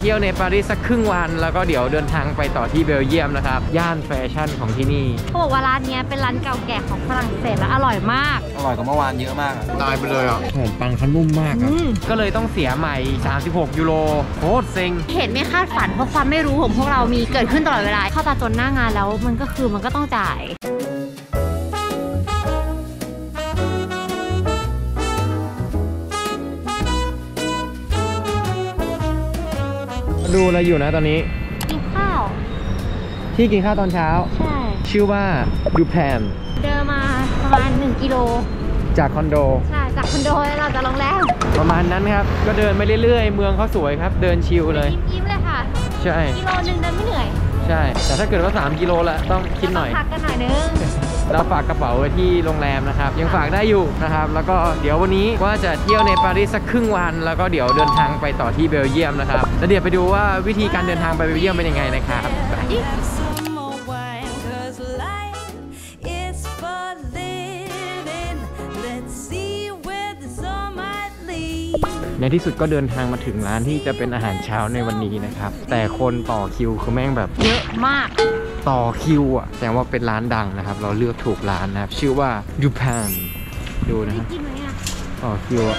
ที่ยวในปารีสสักครึ่งวันแล้วก็เดี๋ยวเดินทางไปต่อที่เบลเยียมนะครับย่านแฟชั่นของที่นี่เขาบอกว่าร้านนี้เป็นร้านเก่าแก่ของฝรั่งเศสและอร่อยมากอร่อยกว่าเมื่อวานเยอะมากตายไปเลยอ่ะขนมปังเขานุ่มมากก็เลยต้องเสียใหม่36 ยูโรโคตรเซ็งเห็นไม่คาดฝันเพราะความไม่รู้ของพวกเรามีเกิดขึ้นตลอดเวลาเข้าตาจนหน้างานแล้วมันก็ต้องจ่ายดูอะไรอยู่นะตอนนี้กินข้าวที่กินข้าวตอนเช้าใช่ชื่อว่าดูแพนเดินมาประมาณ1 กิโลจากคอนโดใช่จากคอนโดแล้วเราจะลงแล้วประมาณนั้นครับก็เดินไปเรื่อยๆเมืองเขาสวยครับเดินชิลเลยยิ้มเลยค่ะใช่กิโลนึงเดินไม่เหนื่อยใช่แต่ถ้าเกิดว่า3 กิโลละต้องคิดหน่อยพักกันหน่อยนึงเราฝากกระเป๋าไว้ที่โรงแรมนะครับยังฝากได้อยู่นะครับแล้วก็เดี๋ยววันนี้ว่าจะเที่ยวในปารีสสักครึ่งวันแล้วก็เดี๋ยวเดินทางไปต่อที่เบลเยียมนะครับแล้วเดี๋ยวไปดูว่าวิธีการเดินทางไปเบลเยียมเป็นยังไงนะครับในที่สุดก็เดินทางมาถึงร้านที่จะเป็นอาหารเช้าในวันนี้นะครับแต่คนต่อคิวคือแม่งแบบเยอะมากต่อคิวอ่ะแสดงว่าเป็นร้านดังนะครับเราเลือกถูกร้านนะครับชื่อว่าดูแพนดูนะครับต่อคิวอ่ะ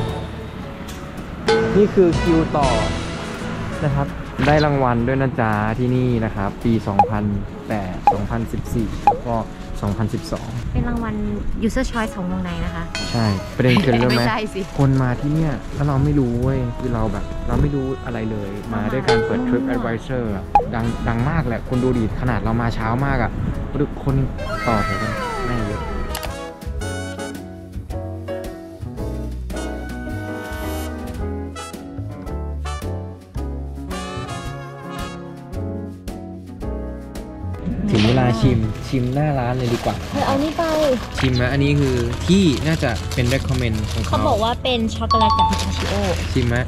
นี่คือคิวต่อนะครับได้รางวัลด้วยนะจ๊ะที่นี่นะครับปี2008 2014แล้วก็2012 เป็นรางวัล User Choice ของวงในนะคะใช่ประเด็นคือเรื่องไหมคนมาที่เนี่ยแล้วเราไม่รู้เว้ยคือเราแบบเราไม่รู้อะไรเลยมาด้วยการเปิด Trip Advisor ดังมากแหละคุณดูดิขนาดเรามาเช้ามากอ่ะทุกคนต่อแถวกันแม่เยอะถึงเวลาชิมหน้าร้านเลยดีกว่าเอานี่ไปชิมนะอันนี้คือที่น่าจะเป็น recommend ของเขาบอกว่าเป็นช็อกโกแลตกับพิสตาชิโอชิมไหม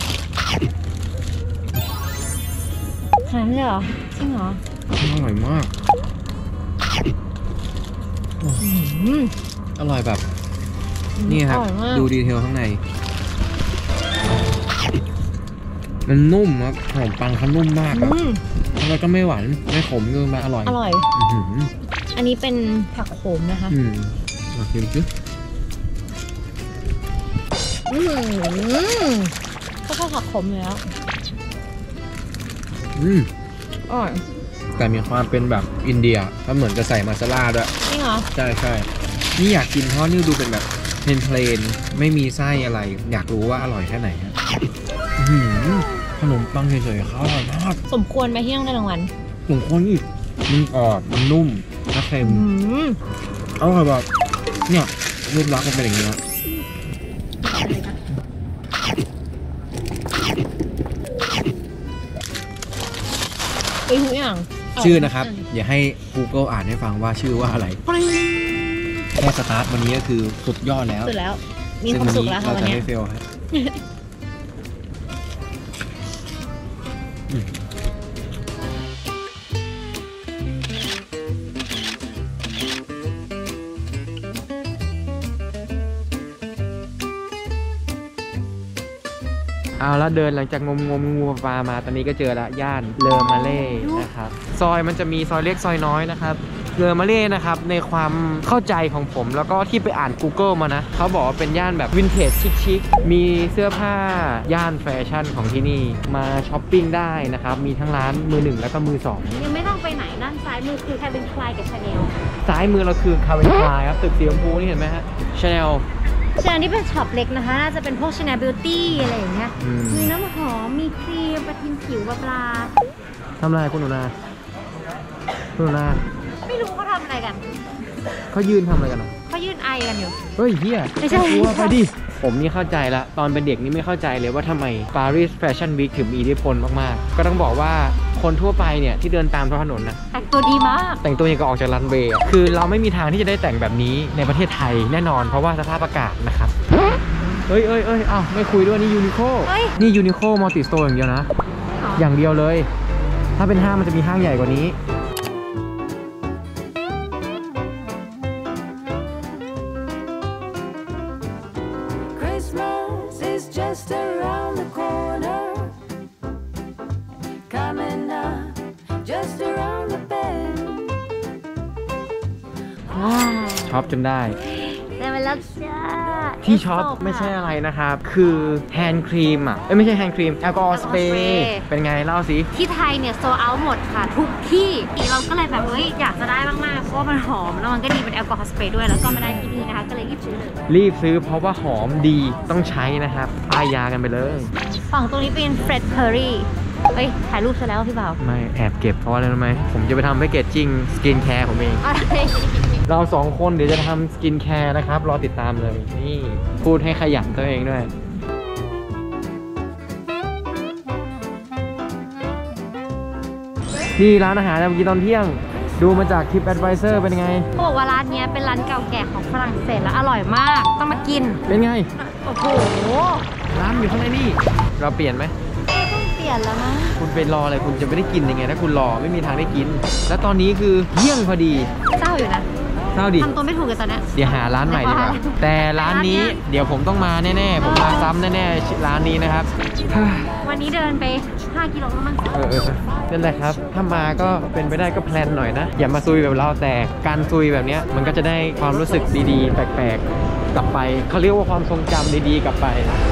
ขนาดนั้นเลยเหรอจริงเหรออร่อยมากอร่อยแบบนี่ครับดูดีเทลข้างในมันนุ่มครับขนมปังเขานุ่มมากแล้วก็ไม่หวานไม่ขมเกินไปอร่อยอันนี้เป็นผักโขมนะคะมาชิมซิก็ชอบผักโขมแล้วอร่อยแต่มีความเป็นแบบอินเดียก็เหมือนจะใส่มาซาล่าด้วยจริงเหรอใช่นี่อยากกินเพราะนี่ดูเป็นแบบเพลนไม่มีไส้อะไรอยากรู้ว่าอร่อยแค่ไหนขนมปังเฉยๆเขาอร่อยมากสมควรไหมที่ต้องได้รางวัลสมควรอีกมันกรอบมันนุ่มและเค็มอร่อยแบบเนี่ยรูปลักษณ์มันเป็นอย่างนี้นะทุกอย่างชื่อนะครับอย่าให้ Google อ่านให้ฟังว่าชื่อว่าอะไรแค่สตาร์ทวันนี้ก็คือสุดยอดแล้วสุดแล้วมีความสุขแล้วเราจะไม่เฟลครับเอาแล้วเดินหลังจากงูปลามาตอนนี้ก็เจอละย่านเลอมาเล่นะครับซอยมันจะมีซอยเล็กซอยน้อยนะครับเลอมาเล่นะครับในความเข้าใจของผมแล้วก็ที่ไปอ่าน Google มานะเขาบอกว่าเป็นย่านแบบวินเทจชิคๆมีเสื้อผ้าย่านแฟชั่นของที่นี่มาช้อปปิ้งได้นะครับมีทั้งร้านมือ1แล้วก็มือ2 ยังไม่ต้องไปไหนด้านซ้ายมือคือCalvin Kleinกับ Chanel ซ้ายมือเราคือCalvin Kleinครับตึกสีชมพูนี่เห็นไหมฮะ Chanel ที่เป็นช็อปเล็กนะคะน่าจะเป็นพวก Chanel Beauty อะไรอย่างเงี้ยมีน้ำหอมมีครีมประทินผิวปลาทำอะไรคุณหนูนาไม่รู้เขาทำอะไรกันเขายืนทำอะไรกันเขายืนไอกันอยู่เฮ้ยเฮียไม่ใช่กลัวไปดิผมนี่เข้าใจละตอนเป็นเด็กนี่ไม่เข้าใจเลยว่าทำไม Paris Fashion Week ถึงมีอิทธิพลมากๆก็ต้องบอกว่าคนทั่วไปเนี่ยที่เดินตามท้องถนนนะแต่งตัวดีมากแต่งตัวอย่างก็ออกจากรันเวย์คือเราไม่มีทางที่จะได้แต่งแบบนี้ในประเทศไทยแน่นอนเพราะว่าสภาพอากาศนะครับเอ้ยอ้าวไม่คุยด้วยนี่ยูนิโคนี่ยูนิโคมัลติสโตร์อย่างเดียวนะอย่างเดียวเลยถ้าเป็นห้างมันจะมีห้างใหญ่กว่านี้ช็อปจนได้ได้มาแล้วจ้าที่ช็อปไม่ใช่อะไรนะครับ คือแฮนด์ครีมอ่ะไม่ใช่แฮนด์ครีมแอลกอฮอล์สเปรย์เป็นไงเล่าสิที่ไทยเนี่ยโซเอาหมดค่ะทุกที่เราก็เลยแบบอยากจะได้มากๆเพราะว่ามันหอมแล้วมันก็ดีเป็นแอลกอฮอล์สเปรย์ด้วยแล้วก็มาได้ที่นี่นะคะก็เลยรีบซื้อเลยรีบซื้อเพราะว่าหอมดีต้องใช้นะครับป้ายยากันไปเลยฝั่งตรงนี้เป็นเฟรดเคอรี่ถ่ายรูปซะแล้วพี่บ่าวไม่แอบเก็บเพราะอะไรรู้ไหมผมจะไปทำแพคเกจจิ้งสกินแคร์ผมเองอะไรเราสองคนเดี๋ยวจะทำสกินแคร์นะครับ รอติดตามเลย นี่พูดให้ขยันตัวเองด้วย นี่ร้านอาหารเมื่อกี้ตอนเที่ยง ดูมาจากคลิป Advisor เป็นไงเขาบอกว่าร้านนี้เป็นร้านเก่าแก่ของฝรั่งเศสแล้วอร่อยมาก ต้องมากินเป็นไงโอ้โหร้านอยู่ข้างในนี่ เราเปลี่ยนไหมต้องเปลี่ยนแล้วมั้งคุณไปรออะไรคุณจะไม่ได้กินยังไง ถ้าคุณรอไม่มีทางได้กิน แล้วตอนนี้คือเที่ยงพอดีเศร้าอยู่นะเศร้าดิทำตัวไม่ถูกเลยตอนเนี้ยเดี๋ยวหาร้านใหม่ดีกว่า แต่ร้านนี้เดี๋ยวผมต้องมาแน่ๆ ผมมาซ้ำแน่ๆ ร้านนี้นะครับวันนี้เดินไป 5 กิโลแล้วมั้งนั่นแหละครับ ถ้ามาก็เป็นไปได้ก็แพลนหน่อยนะ อย่ามาซุยแบบเราแต่การซุยแบบเนี้ยมันก็จะได้ความรู้สึกดีๆ แปลกๆ กลับไป เขาเรียกว่าความทรงจำดีๆ กลับไป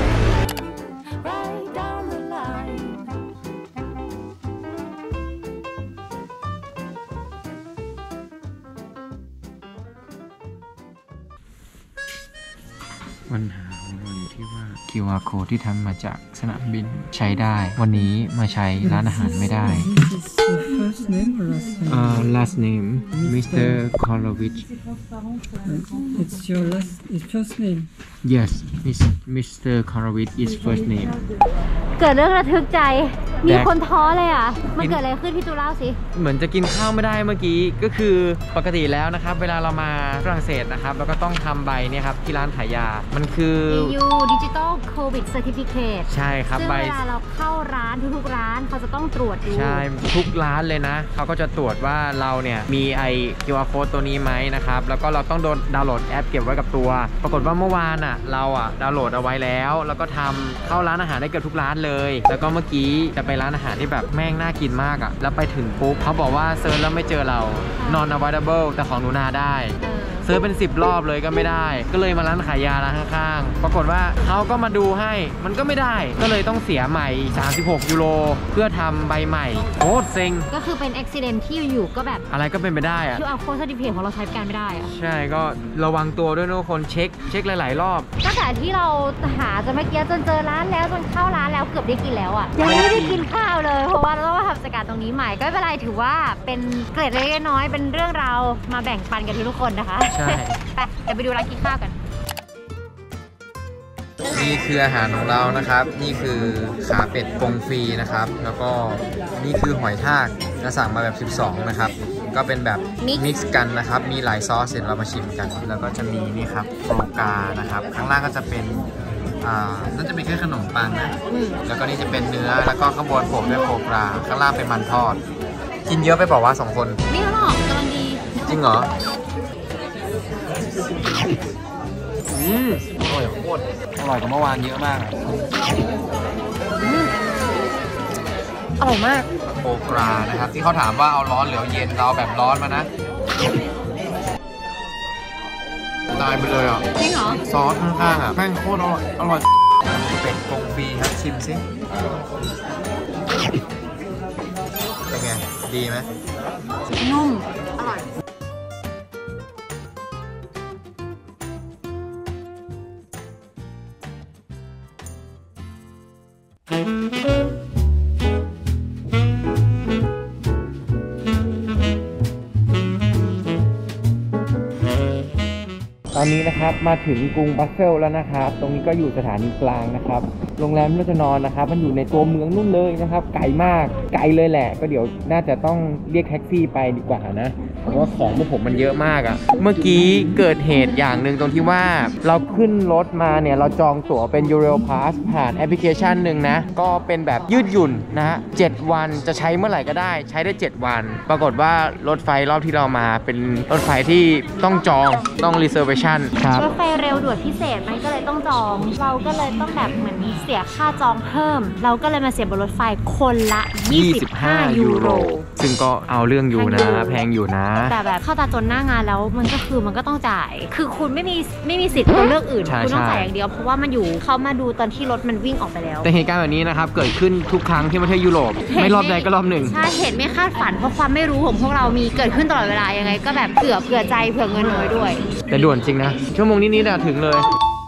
ปัญหาของเราอยู่ที่ว่า QR code ที่ทำมาจากสนามบินใช้ได้ วันนี้มาใช้ร้านอาหารไม่ได้ First name or last name? last name Mr. Kolovich It's your first name. yes Mr. Kolovich is first name เกิดเรื่องระทึกใจ มีแดกคนท้อเลยอ่ะ มันเกิดอะไรขึ้นพี่ตูเล่าสิเหมือนจะกินข้าวไม่ได้เมื่อกี้ก็คือปกติแล้วนะครับ เวลาเรามาฝรั่งเศสนะครับเราก็ต้องทำใบเนี่ยครับที่ร้านขายยา มันคือ EU Digital COVID Certificate ใช่ครับซึ่งใบเวลาเราเข้าร้านทุกๆร้านเขาจะต้องตรวจดูใช่ทุกร้านเลยนะเขาก็จะตรวจว่าเราเนี่ยมีไอ QR code ตัวนี้ไหมนะครับแล้วก็เราต้องดาวน์โหลดแอปเก็บไว้กับตัว ปรากฏว่าเมื่อวานอ่ะเราอ่ะดาวน์โหลดเอาไว้แล้วแล้วก็ทำเข้าร้านอาหารได้เกือบทุกร้านเลย แล้วก็เมื่อกี้จะไปร้านอาหารที่แบบแม่งน่ากินมากอ่ะแล้วไปถึงปุ๊บเขาบอกว่าเซิร์ชแล้วไม่เจอเรา non available แต่ของหนูนาได้ เซิร์ชเป็น10 รอบเลยก็ไม่ได้ ก็เลยมาร้านขายยาร้านข้างๆปรากฏว่าเขาก็มาดูให้มันก็ไม่ได้ ก็เลยต้องเสียใหม่36 ยูโรเพื่อทำใบใหม่โคตรเซ็งก็คือเป็นอุบิเหตุที่อยู่ๆก็แบบอะไรก็เป็นไปได้อะ QR Code Certificate ของเราใช้การไม่ได้อะใช่ก็ระวังตัวด้วยนะทุกคนเช็คหลายๆรอบตั้งแต่ที่เราหาจนเมื่อกี้จนเจอร้านแล้วจนเข้าร้านแล้วเกือบได้กินแล้วอ่ะยังไม่ได้กินข้าวเลยเพราะว่าเราต้องมาทำสกัดตรงนี้ใหม่ก็ไม่เป็นไรถือว่าเป็นเกร็ดเล็กๆน้อยๆเป็นเรื่องราวมาแบ่งปันกันทุกคนนะคะใช่ไปเดี๋ยวไปดูร้านกินข้าวกันนี่คืออาหารของเรานะครับ นี่คือขาเป็ดปรุงฟรีนะครับ แล้วก็นี่คือหอยทากจะสั่งมาแบบ 12 นะครับ ก็เป็นแบบมิกซ์กันนะครับ มีหลายซอสเสร็จเรามาชิมกัน แล้วก็จะมีนี่ครับโฟกานะครับ ข้างล่างก็จะเป็นน่าจะเป็นแค่ขนมปังนะ แล้วก็นี่จะเป็นเนื้อ แล้วก็ข้างบนโปะด้วยโฟกาข้างล่างเป็นมันทอด กินเยอะไปบอกว่า2 คนไม่หรอกกำลังดีจริงเหรอ อร่อยโคตรอร่อยกว่าเมื่อวานเยอะมากอร่อยมากโฟกรานะครับ ที่เขาถามว่าเอาร้อนหรือเอาเย็นเราเอาแบบร้อนมานะ ตายไปเลยอ่ะจริงเหรอซอสข้างๆอ่ะแม่งโคตรอร่อยเป็ดปรุงฟรีครับชิมสิเป็นไง ดีไหมนุ่มอร่อยตอนนี้นะครับมาถึงกรุงบรัสเซลส์แล้วนะครับ ตรงนี้ก็อยู่สถานีกลางนะครับ โรงแรมที่เราจะนอนนะครับ มันอยู่ในตัวเมืองนู่นเลยนะครับ ไกลมากไกลเลยแหละ ก็เดี๋ยวน่าจะต้องเรียกแท็กซี่ไปดีกว่านะเพราะว่าของพวกผมมันเยอะมากอะ่ะเมื่อกี้เกิดเหตุอย่างหนึ่งตรงที่ว่าเราขึ้นรถมาเนี่ยเราจองตั๋วเป็น Euro Pass ผ่านแอปพลิเคชันหนึ่งนะก็เป็นแบบยืดหยุ่นนะฮะ7 วันจะใช้เมื่อไหร่ก็ได้ใช้ได้7 วัน ปรากฏว่ารถไฟรอบที่เรามาเป็นรถไฟที่ต้องจองต้อง reservation ครับรถไฟเร็วด่วนพิเศษมันก็เลยต้องจอง เราก็เลยต้องแบบเหมือนเสียค่าจองเพิ่ม เราก็เลยมาเสียบนรถไฟคนละ25 ยูโรซึ่งก็เอาเรื่องอยู่นะแพงอยู่นะแต่แบบเข้าตาจนหน้างานแล้วมันก็ต้องจ่าย คือคุณไม่มีสิทธิ์ตัวเลือกอื่นคุณต้องจ่ายอย่างเดียวเพราะว่ามันอยู่เขามาดูตอนที่รถมันวิ่งออกไปแล้วแต่เหตุการณ์แบบนี้นะครับเกิดขึ้นทุกครั้งที่ประเทศยุโรปไม่รอบใดก็รอบหนึ่งใช่เหตุไม่คาดฝันเพราะความไม่รู้ของพวกเรามีเกิดขึ้นตลอดเวลายังไงก็แบบเผื่อใจเผื่อเงินไว้ด้วยแต่ด่วนจริงนะชั่วโมงนิดๆถึงเลย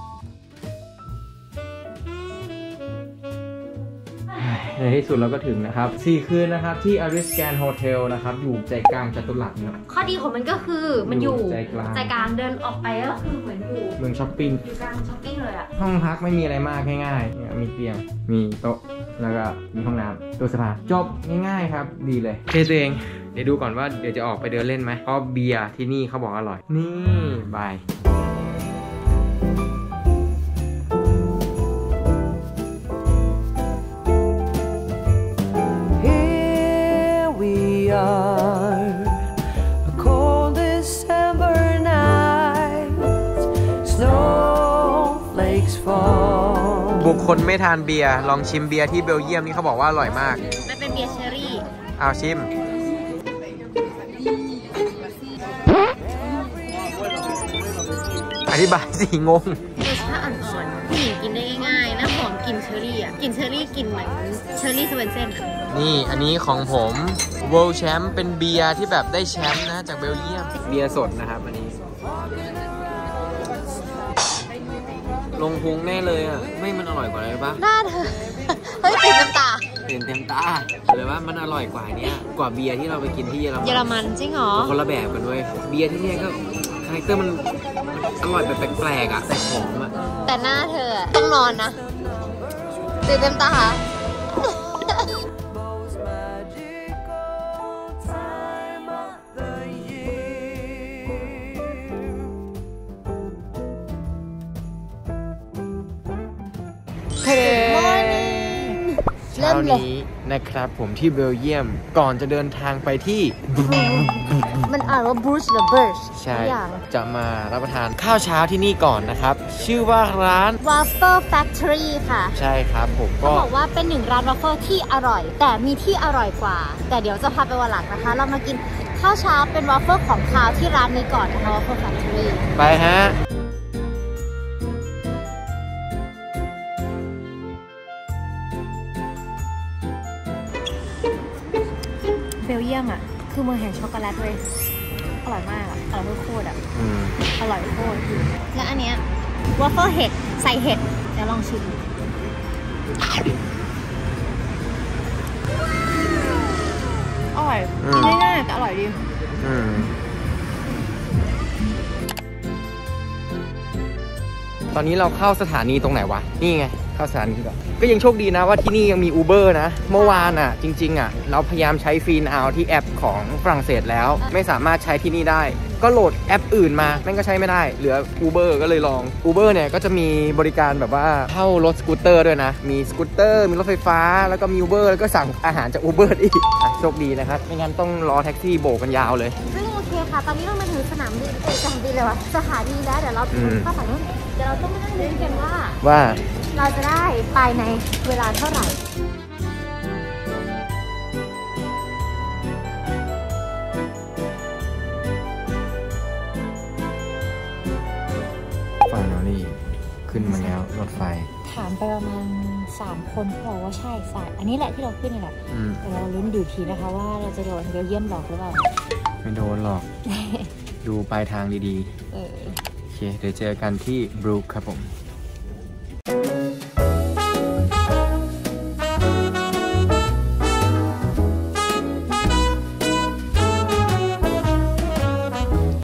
ในที่สุดเราก็ถึงนะครับ4 คืนนะครับที่ Ariscan Hotel นะครับอยู่ใจกลางจัตุรัสครับข้อดีของมันก็คือมันอยู่ใจกลางเดินออกไปก็คือเหมือนอยู่เมืองช้อปปิ้งอยู่กลางช้อปปิ้งเลยอะห้องพักไม่มีอะไรมากง่ายๆมีเตียงมีโต๊ะแล้วก็มีห้องน้ำตู้เสื้อผ้าจบง่ายๆครับดีเลยเทตัวเองเดี๋ยวดูก่อนว่าเดี๋ยวจะออกไปเดินเล่นไหมเพราะเบียร์ที่นี่เขาบอกอร่อยนี่บายบุคคลไม่ทานเบียร์ลองชิมเบียร์ที่เบลเยียมนี่เขาบอกว่าอร่อยมากมันเป็นเบียร์เชอรี่เอาชิมอธิบายสิงงรสชาติอ่อนๆผู้หญิงกินได้ง่ายๆแล้วหอมกลิ่นเชอรี่อ่ะกลิ่นเชอรี่กลิ่นเหมือนเชอรี่สเวนเซ่นนี่อันนี้ของผม World Champ เป็นเบียร์ที่แบบได้แชมป์นะจากเบลเยียมเบียร์สดนะครับอันนี้ลงพุงแน่เลยอ่ะไม่มันอร่อยกว่าอะไรปะน่าเธอเฮ้ยติดน้ำตาเต็มตาเลยว่ามันอร่อยกว่าเนี้ยกว่าเบียร์ที่เราไปกินที่เยอรมันจริงเหรอคนละแบบกันด้วยเบียร์ที่นี่ก็คาแรคเตอร์มันอร่อยแบบแปลกๆอ่ะแต่หอมอ่ะแต่หน้าเธอต้องนอนนะติดน้ำตาเช้านี้นะครับผมที่เบลเยียมก่อนจะเดินทางไปที่มันอ่านว่า Bruges หรือ Bruges ใช่จะมารับประทานข้าวเช้าที่นี่ก่อนนะครับชื่อว่าร้าน Waffle Factory ค่ะใช่ครับผมก็บอกว่าเป็น1ร้าน waffle ที่อร่อยแต่มีที่อร่อยกว่าแต่เดี๋ยวจะพาไปวันหลังนะคะเรามากินข้าวเช้าเป็น waffle ของคาวที่ร้านนี้ก่อนนะคะ Waffle Factory ไปฮะเบลเยียมอ่ะคือเมืองแห่งช็อกโกแลตเลยอร่อยมากอ่ะอร่อยโคตรอ่ะอร่อยโคตรและอันเนี้ยวอฟเฟิลเห็ดใส่เห็ดเดี๋ยวลองชิมอร่อยกินง่ายๆแต่อร่อยดีตอนนี้เราเข้าสถานีตรงไหนวะนี่ไงเข้าสถานีก็ยังโชคดีนะว่าที่นี่ยังมี Uber นะเมื่อวานอ่ะจริงๆอ่ะเราพยายามใช้ฟรีนาวที่แอปของฝรั่งเศสแล้วไม่สามารถใช้ที่นี่ได้ก็โหลดแอปอื่นมาแม่งก็ใช้ไม่ได้เหลือ Uber ก็เลยลอง Uber เนี่ยก็จะมีบริการแบบว่าเข้ารถสกูตเตอร์ด้วยนะมีสกูตเตอร์มีรถไฟฟ้าแล้วก็มี Uber แล้วก็สั่งอาหารจาก Uber อีกโชคดีนะครับไม่งั้นต้องรอแท็กซี่โบกกันยาวเลยซึ่งโอเคค่ะตอนนี้เรามาถึงสถานีเลยวะสถานีแล้วเดี๋ยวเราเข้าฝั่งนู้นเดี๋ยวเราต้องมานั่งลุ้นกันว่าเราจะได้ไปในเวลาเท่าไหร่ขึ้นมาแล้วรถไฟถามไปประมาณ3 คนเขาบอกว่าใช่สายอันนี้แหละที่เราขึ้นนี่แหละแต่เราลุ้นดูทีนะคะว่าเราจะโดนเบลเยียมหลอกหรือเปล่าไม่โดนหรอกดูปลายทางดีๆโอเคเดี๋ยวเจอกันที่บรูคครับผม